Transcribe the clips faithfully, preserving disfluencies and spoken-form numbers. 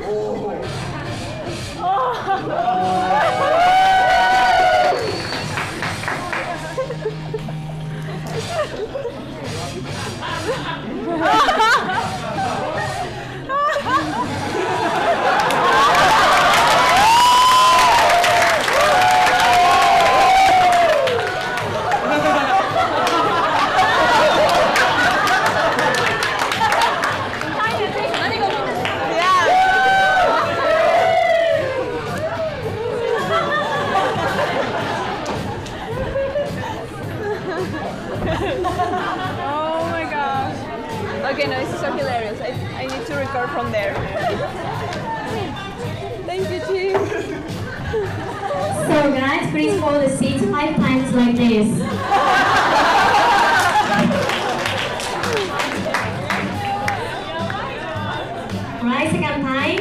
Oh my gosh. Okay, no, this is so hilarious. I, I need to record from there. Thank you, Chief. So guys, please hold the seat five times like this. Right, second time.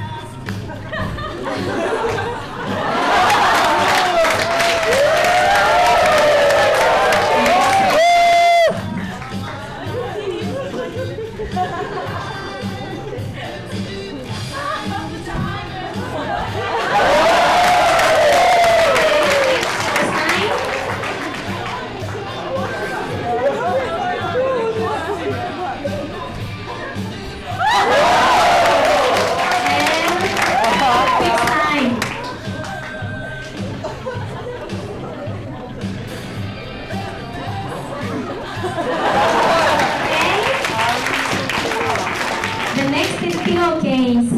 The next is pillowcase.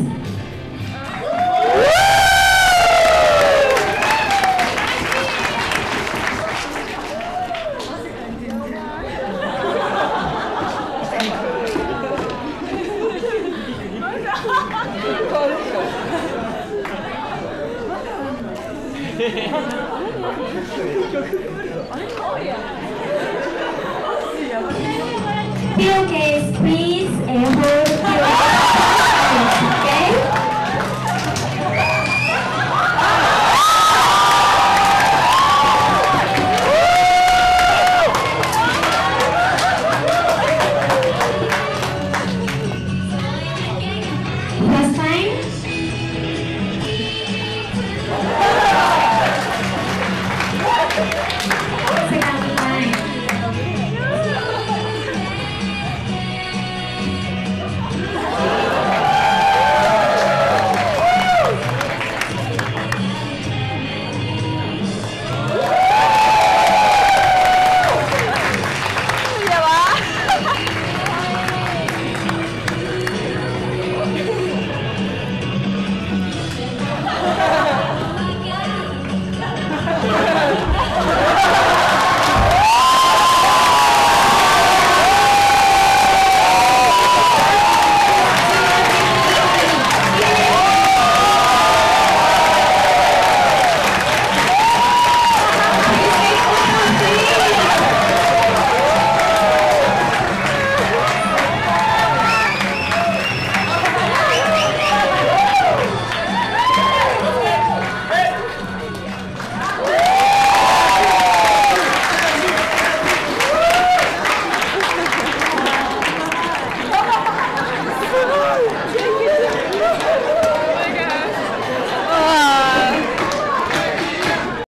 Pillowcase, please, and hold pillowcase, okay? Last time.